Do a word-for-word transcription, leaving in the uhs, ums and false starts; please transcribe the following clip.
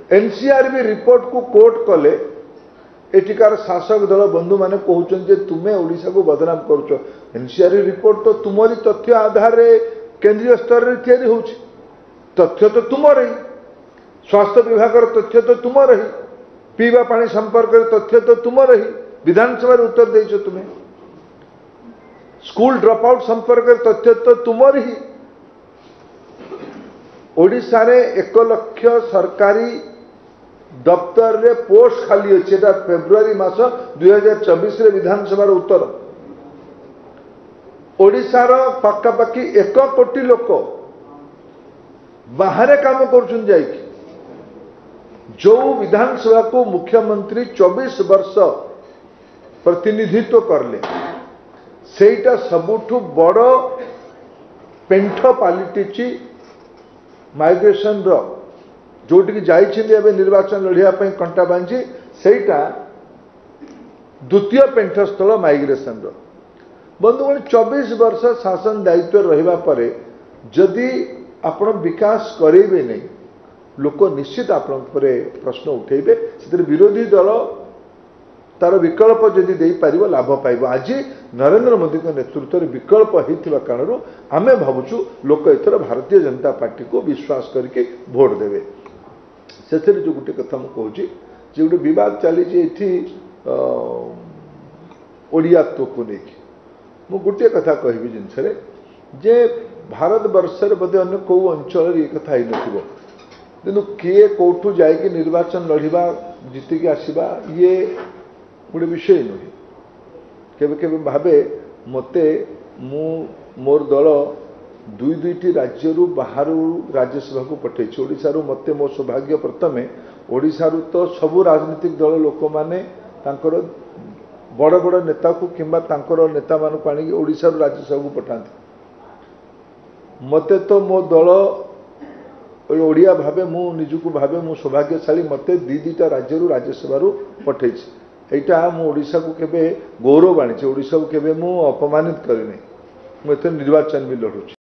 NCRB report को court कले एटिकार शासक दल बंधु माने कहउछन जे तुमे ओडिशा को बदनाम करूछ। एनसीआरबी रिपोर्ट तो तुमरी तथ्य आधार रे केंद्रीय स्तर रे तैयारी होछ। तथ्य तो तुमर ही, स्वास्थ्य विभाग तथ्य तो तुमर ही, पीवा पानी संपर्क तथ्य तो तुमर ही, विधानसभा उत्तर देइछ तुमे, स्कूल ड्रॉप आउट संपर्क तथ्य तो तुमर ही। ओडिशा रे एक लक्ष सरकारी दफ्तर रे पोस्ट खाली अच्छे फेब्रुआरी मास दुई हजार चौबीस रे विधानसभा उत्तर। ओडिशार पाखापाखि एक कोटी लोक बाहर काम कर जाइक जो विधानसभा को मुख्यमंत्री चौबीस वर्ष प्रतिनिधित्व करले सेटा सबुठु बड़ पेंठ पालिटिची माइग्रेशन रो जोटि जाइए निर्वाचन लड़ाई कंटा बांझी सेटा द्वितीय पेंठस्थल माइग्रेशन रो। बंधुगण चौबीस वर्ष शासन दायित्व रहिबा परे जदि आपण विकास करेबे नहीं लोक निश्चित आपण परे प्रश्न उठेबे। से विरोधी दल तार विकल्प जदि दे पारिबो लाभ पाइबो। आज नरेंद्र मोदी के नेतृत्व में विकल्प होइथिबा कारणु आमे भाबुछु लोक एथर भारतीय जनता पार्टी को विश्वास करके भोट देवे। से जो गोटे कथा मुझे कहूँ जे गोटे विवाद चली ओडियात्व को लेकिन मु गोटे कथा कहबी जिनस जे भारत वर्ष बोधे अन्य कौ अंचल ये कथा ही नथिबो किंतु किए कौठू जाइए निर्वाचन लड़िबा जीतिकी आसवा ये गोटे विषय नुहे। केबे केबे भावे मते मु मोर दल दुई दुईटी राज्य बाहर राज्यसभा को पठे ओडिशारू मते मो सौभाग्य प्रथमे ओडिशारू तो सबू राजनीतिक दल लोक माने तांकर बड़ बड़ नेता को किंबा तांकर नेता मान को आनिक ओडिशारू राज्यसभा को पठाते। मते तो मो दल ओडिया भावे मु निजुको भावे मु सौभाग्यशाली मते दी दीटा राज्य राज्यसभा पठे। एटा मु ओडिशा को केबे गौरव आनी ओडिशा को केबे मु अपमानित करिनी। मु एथे निर्वाचन भी लड़ुची।